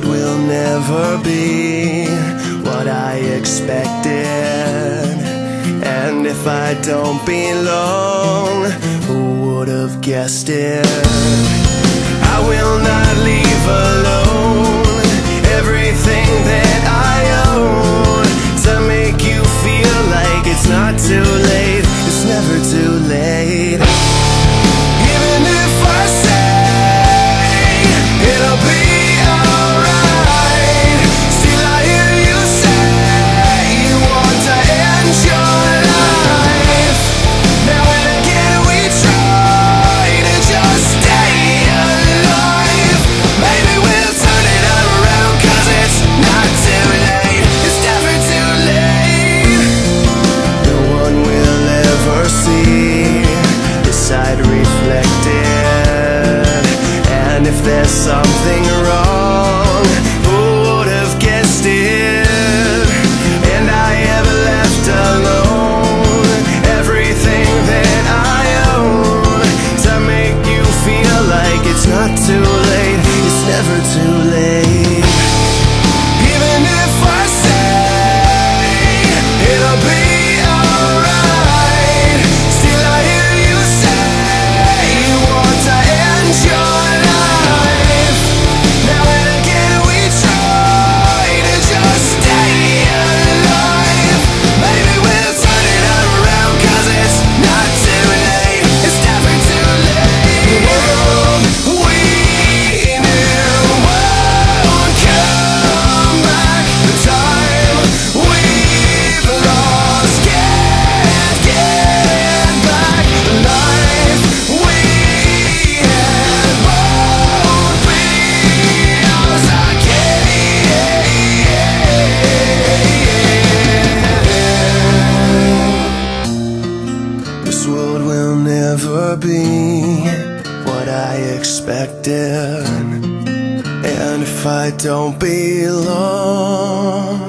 will never be what I expected. And if I don't belong, who would have guessed it? I will not leave alone everything that I own to make you feel like it's not too late. It's never too late. Even if I say it'll be alright, still I hear you say you want to end your life. Now and again we try to just stay alive. Maybe we'll turn it around, 'cause it's not too late. It's never too late. No one will ever see this side reflected. And if there's something wrong, who would have guessed it? And I have left alone everything that I own to make you feel like it's not too late. It's never too late. Even if I say it'll be alright, still I hear you say you want to end your life. Now and again we try to just stay alive. Maybe we'll turn it around, 'cause it's not too late. It's never too late. The world we knew won't come back. The time we've lost can't get back. The life we had won't be ours again. This world will never be what I expected. And if I don't belong,